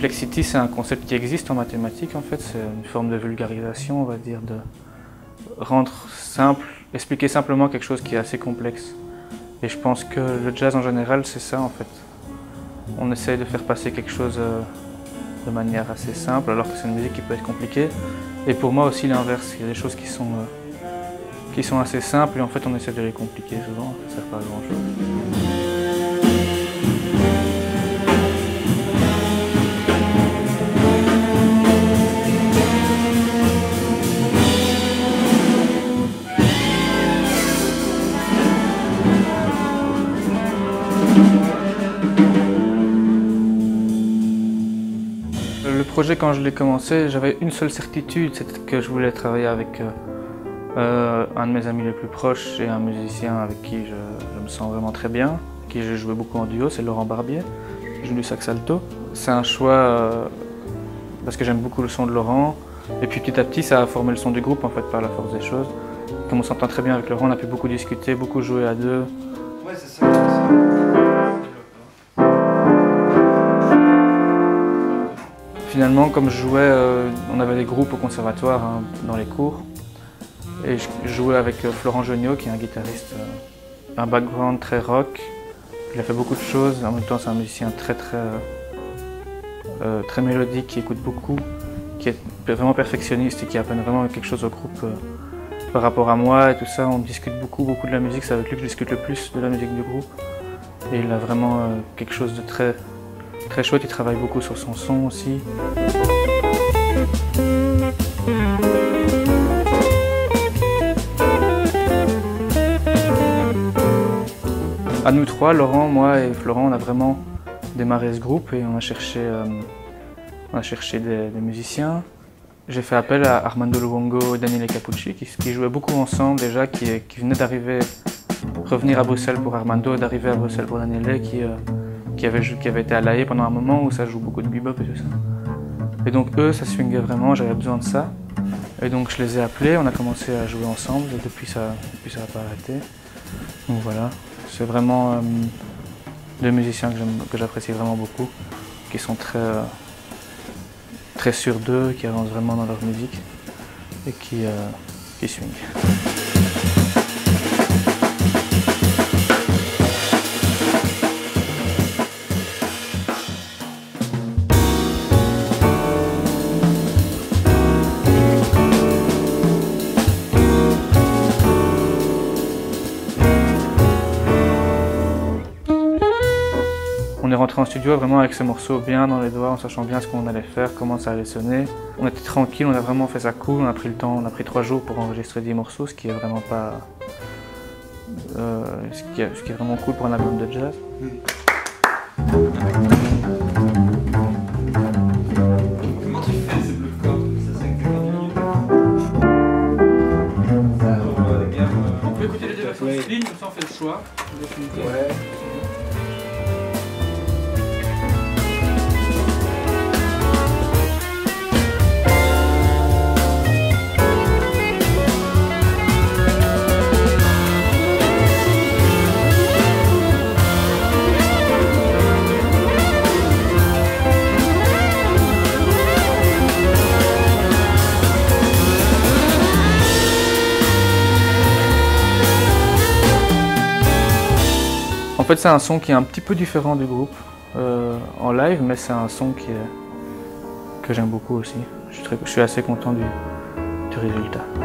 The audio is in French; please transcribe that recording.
complexity, c'est un concept qui existe en mathématiques en fait, c'est une forme de vulgarisation, on va dire, de rendre simple, expliquer simplement quelque chose qui est assez complexe. Et je pense que le jazz en général, c'est ça en fait. On essaye de faire passer quelque chose de manière assez simple, alors que c'est une musique qui peut être compliquée. Et pour moi aussi l'inverse, il y a des choses qui sont assez simples et en fait on essaie de les compliquer souvent, ça ne sert pas à grand chose. Le projet, quand je l'ai commencé, j'avais une seule certitude, c'était que je voulais travailler avec un de mes amis les plus proches et un musicien avec qui je me sens vraiment très bien, avec qui j'ai joué beaucoup en duo, c'est Laurent Barbier, qui joue du sax alto. C'est un choix parce que j'aime beaucoup le son de Laurent, et puis petit à petit ça a formé le son du groupe en fait par la force des choses. Comme on s'entend très bien avec Laurent, on a pu beaucoup discuter, beaucoup jouer à deux. Ouais, c'est ça. Finalement, comme je jouais, on avait des groupes au conservatoire hein, dans les cours. Et je jouais avec Florent Geniot, qui est un guitariste, un background très rock. Il a fait beaucoup de choses, en même temps c'est un musicien très mélodique, qui écoute beaucoup, qui est vraiment perfectionniste et qui apprend vraiment quelque chose au groupe par rapport à moi et tout ça. On discute beaucoup de la musique, c'est avec lui que je discute le plus de la musique du groupe. Et il a vraiment quelque chose de très chouette, il travaille beaucoup sur son son aussi. À nous trois, Laurent, moi et Florent, on a vraiment démarré ce groupe et on a cherché des musiciens. J'ai fait appel à Armando Luongo et Daniele Capucci qui jouaient beaucoup ensemble déjà, qui venaient d'arriver, revenir à Bruxelles pour Armando, d'arriver à Bruxelles pour Daniele, qui avait été à La Haye pendant un moment où ça joue beaucoup de bebop et tout ça. Et donc eux, ça swingait vraiment, j'avais besoin de ça. Et donc je les ai appelés, on a commencé à jouer ensemble et depuis ça n'a pas arrêté. Donc voilà, c'est vraiment deux musiciens que j'apprécie vraiment beaucoup, qui sont très sûrs d'eux, qui avancent vraiment dans leur musique et qui swingent. On est rentré en studio vraiment avec ce morceau bien dans les doigts, en sachant bien ce qu'on allait faire, comment ça allait sonner. On était tranquille, on a vraiment fait ça cool, on a pris le temps, on a pris 3 jours pour enregistrer 10 morceaux, ce qui est vraiment pas... ce qui est vraiment cool pour un album de jazz. Comment tu fais ces blues chords? Ça c'est que On peut écouter les deux versions de clean, comme ça on fait le choix. Ouais. En fait, c'est un son qui est un petit peu différent du groupe en live, mais c'est un son que j'aime beaucoup aussi. Je suis assez content du résultat.